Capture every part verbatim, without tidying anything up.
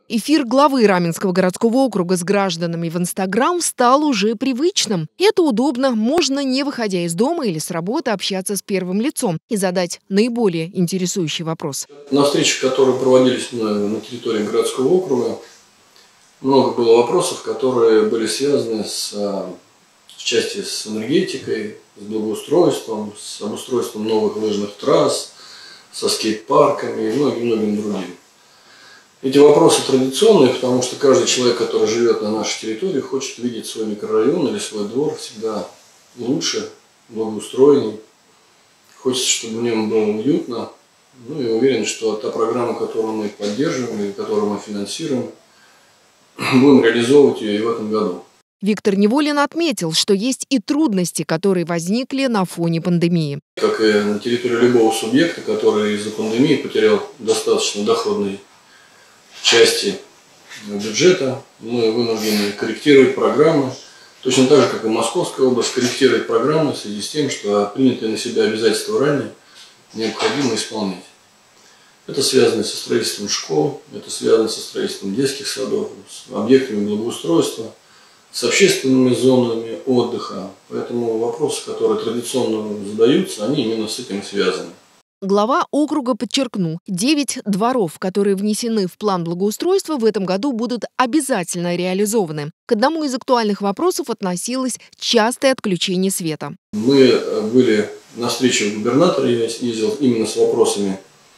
Эфир главы Раменского городского округа с гражданами в Инстаграм стал уже привычным. Это удобно, можно, не выходя из дома или с работы, общаться с первым лицом и задать наиболее интересующий вопрос. На встречах, которые проводились на, на территории городского округа, много было вопросов, которые были связаны с, в части с энергетикой, с благоустройством, с обустройством новых лыжных трасс, со скейт-парками и многим-многим другим. Эти вопросы традиционные, потому что каждый человек, который живет на нашей территории, хочет видеть свой микрорайон или свой двор всегда лучше, благоустроенней. Хочется, чтобы в нем было уютно. Ну и уверен, что та программа, которую мы поддерживаем и которую мы финансируем, будем реализовывать ее и в этом году. Виктор Неволин отметил, что есть и трудности, которые возникли на фоне пандемии. Как и на территории любого субъекта, который из-за пандемии потерял достаточно доходной части бюджета, мы вынуждены корректировать программы. Точно так же, как и Московская область корректирует программы в связи с тем, что принятые на себя обязательства ранее необходимо исполнять. Это связано со строительством школ, это связано со строительством детских садов, с объектами благоустройства, с общественными зонами отдыха. Поэтому вопросы, которые традиционно задаются, они именно с этим связаны. Глава округа подчеркнул, девять дворов, которые внесены в план благоустройства, в этом году будут обязательно реализованы. К одному из актуальных вопросов относилось частое отключение света. Мы были на встрече губернатора, я ездил именно с вопросами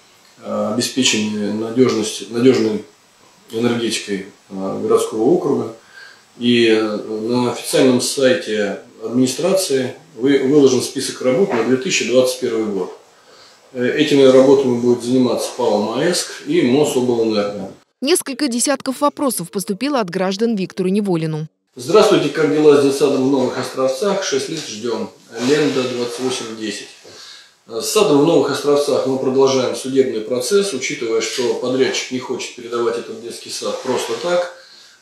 обеспечения надежности, надежной энергетикой городского округа. И на официальном сайте администрации выложен список работ на две тысячи двадцать первый год. Этими работами будет заниматься ПАО «МАЭСК» и Мособлэнерго. Несколько десятков вопросов поступило от граждан Виктору Неволину. Здравствуйте, как дела с детсадом в Новых Островцах? шесть лет ждем. Ленда двадцать восемь десять. С садом в Новых Островцах мы продолжаем судебный процесс, учитывая, что подрядчик не хочет передавать этот детский сад просто так.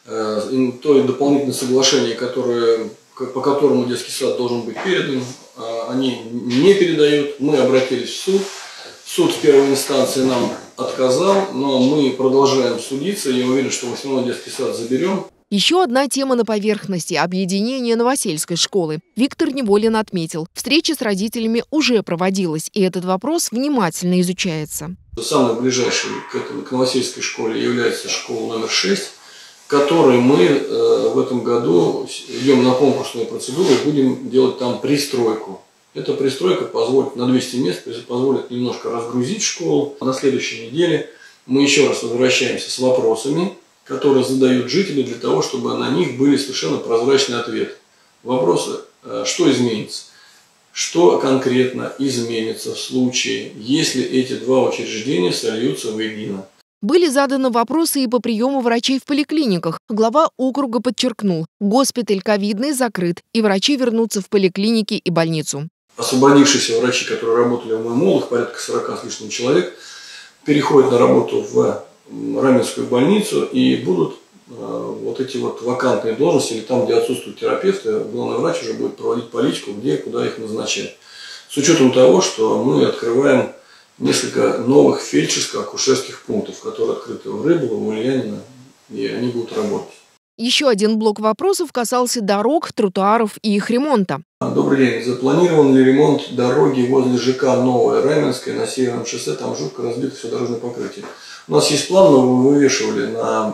То дополнительное соглашение, которое, по которому детский сад должен быть передан, они не передают. Мы обратились в суд. Суд в первой инстанции нам отказал, но мы продолжаем судиться. Я уверен, что мы все равно детский сад заберем. Еще одна тема на поверхности – объединение Новосельской школы. Виктор Неволин отметил, встреча с родителями уже проводилась, и этот вопрос внимательно изучается. Самой ближайшей к, этому, к Новосельской школе является школа номер шесть, которой мы э, в этом году идем на конкурсную процедуру и будем делать там пристройку. Эта пристройка позволит на двести мест, позволит немножко разгрузить школу. На следующей неделе мы еще раз возвращаемся с вопросами, которые задают жители, для того, чтобы на них были совершенно прозрачные ответы. Вопросы, что изменится, что конкретно изменится в случае, если эти два учреждения сольются воедино. Были заданы вопросы и по приему врачей в поликлиниках. Глава округа подчеркнул, госпиталь ковидный закрыт, и врачи вернутся в поликлиники и больницу. Освободившиеся врачи, которые работали в ММОЛах, порядка сорока с лишним человек, переходят на работу в Раменскую больницу, и будут э, вот эти вот вакантные должности, или там, где отсутствуют терапевты, главный врач уже будет проводить политику, где и куда их назначать. С учетом того, что мы открываем несколько новых фельдшерско-акушерских пунктов, которые открыты в Рыбово, в Ульянино, и они будут работать. Еще один блок вопросов касался дорог, тротуаров и их ремонта. Добрый день. Запланирован ли ремонт дороги возле ЖК Новое Раменское на Северном шоссе? Там жутко разбито все дорожное покрытие. У нас есть план, но мы вывешивали на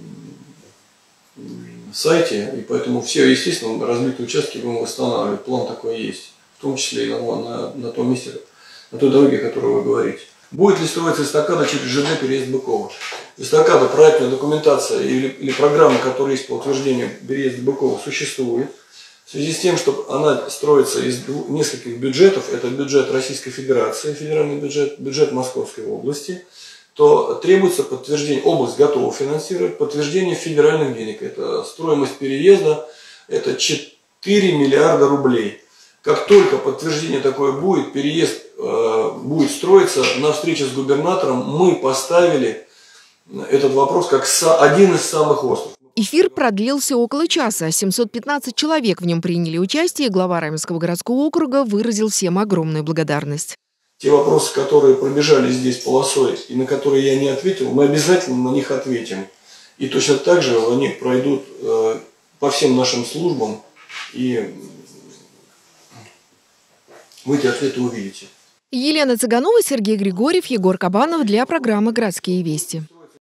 сайте, и поэтому все, естественно, разбитые участки будем восстанавливать. План такой есть, в том числе и на, на, на том месте, на той дороге, о которой вы говорите. Будет ли строиться эстакада через ЖД переезд Быкова? Эстакада, проектная документация или, или программа, которая есть по утверждению переезда Быкова, существует. В связи с тем, что она строится из нескольких бюджетов, это бюджет Российской Федерации, федеральный бюджет, бюджет Московской области, то требуется подтверждение, область готова финансировать, подтверждение федеральных денег. Это стоимость переезда, это четыре миллиарда рублей. Как только подтверждение такое будет, переезд э, будет строиться, на встрече с губернатором мы поставили этот вопрос как со, один из самых острых. Эфир продлился около часа. семьсот пятнадцать человек в нем приняли участие, и глава Раменского городского округа выразил всем огромную благодарность. Те вопросы, которые пробежали здесь полосой и на которые я не ответил, мы обязательно на них ответим. И точно так же они пройдут э, по всем нашим службам, и вы эти ответы увидите. Елена Цыганова, Сергей Григорьев, Егор Кабанов для программы «Городские вести».